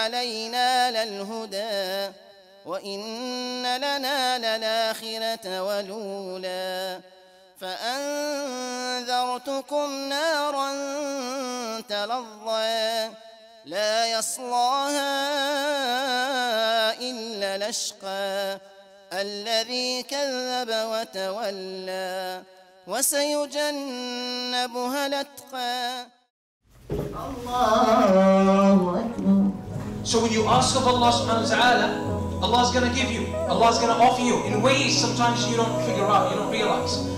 علينا للهدى وإن لنا للآخرة والأولى فأنذرتكم نارا تلظى لا يصلاها إلا الأشقى الذي كذب وتولى وسيجنبها الأتقى. الله أكبر. So when you ask of Allah subhanahu wa ta'ala, Allah's going to give you, Allah's going to offer you in ways sometimes you don't figure out, you don't realize.